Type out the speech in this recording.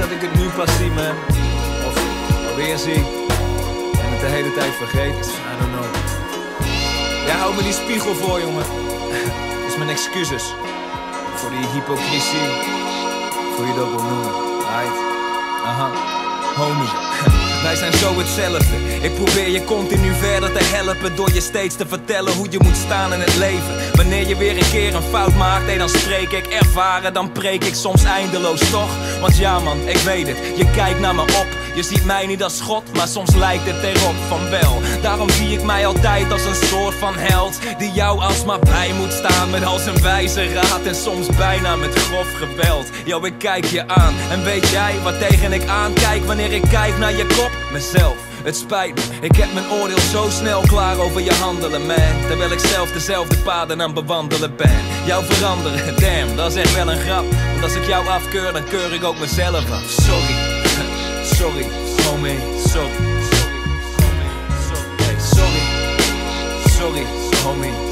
dat ik het nu pas zie, man. Of alweer zie. En het de hele tijd vergeet. I don't know. Jij houdt me die spiegel voor, jongen. Dus mijn excuses. Voor die hypocrisie. Voor je dat wil noemen. Right? Aha. Homie. Wij zijn zo hetzelfde. Ik probeer je continu verder te helpen door je steeds te vertellen hoe je moet staan in het leven. Wanneer je weer een keer een fout maakt, hey, dan spreek ik ervaren, dan preek ik soms eindeloos toch. Want ja man, ik weet het, je kijkt naar me op. Je ziet mij niet als God, maar soms lijkt het erop van wel. Daarom zie ik mij altijd als een soort van held die jou alsmaar bij moet staan met al zijn wijze raad en soms bijna met grof geweld. Yo, ik kijk je aan en weet jij wat tegen ik aankijk wanneer ik kijk naar je kop? Mezelf. Het spijt me, ik heb mijn oordeel zo snel klaar over je handelen, man. Terwijl ik zelf dezelfde paden aan bewandelen ben. Jou veranderen, damn, dat is echt wel een grap. Want als ik jou afkeur, dan keur ik ook mezelf af. Sorry, sorry, homie, sorry. Sorry, sorry, homie.